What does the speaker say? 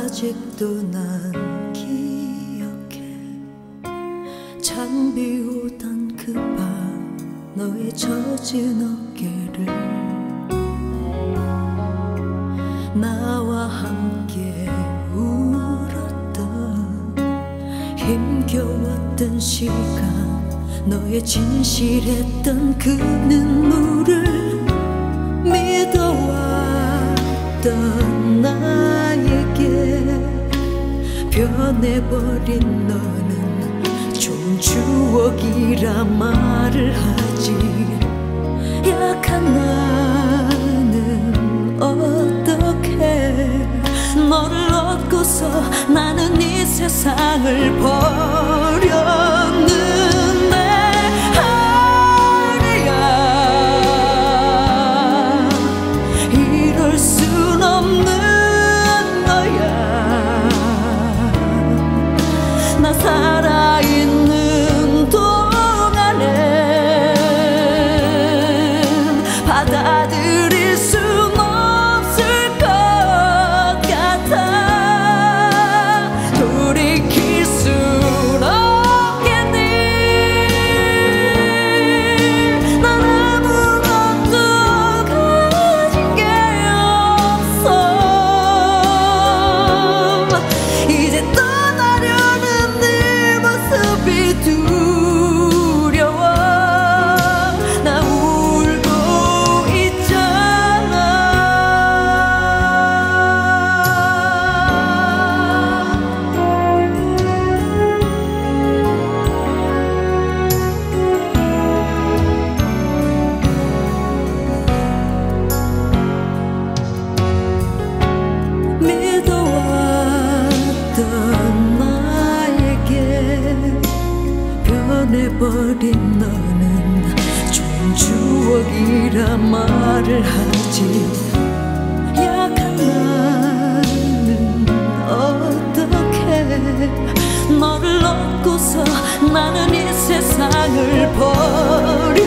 아직도 난 기억해. 잠비 오던 그 밤 너의 젖은 어깨를 나와 함께 울었던 힘겨웠던 시간, 너의 진실했던 그 눈물을 믿어왔던 나에게 변해버린 너는 좋은 추억이라 말을 하지. 약한 나는 어떡해. 너를 얻고서 나는 이 세상을 버렸는데 아니야, 이럴 순 없는 거야. 나 살아있는 동안엔 받아들일 순 없을 것 같아. 돌이킬 순 없겠니. 난 아무것도 가진 게 없어. 이제 떠나려는 네 모습이 두려워. 나 울고 있잖아. 믿어왔던 나에게 변해버린 너는 좋은 추억이라 말을 하지. 약한 나는 어떡해. 너를 얻고서 나는 이 세상을 버려